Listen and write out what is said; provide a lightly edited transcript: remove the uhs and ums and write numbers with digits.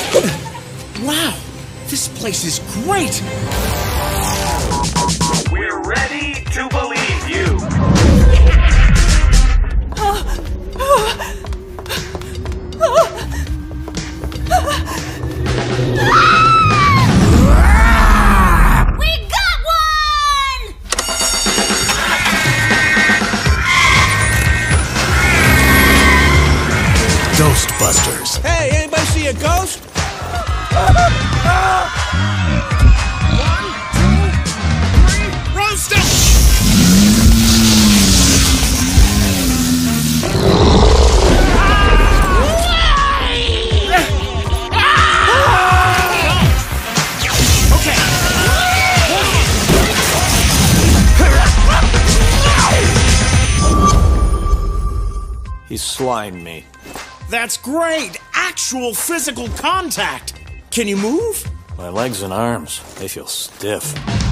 Wow, this place is great! We're ready to believe you. We got one! Ghostbusters. Hey, anybody see a ghost? Roast him! He slimed me. That's great! Actual physical contact! Can you move? My legs and arms, they feel stiff.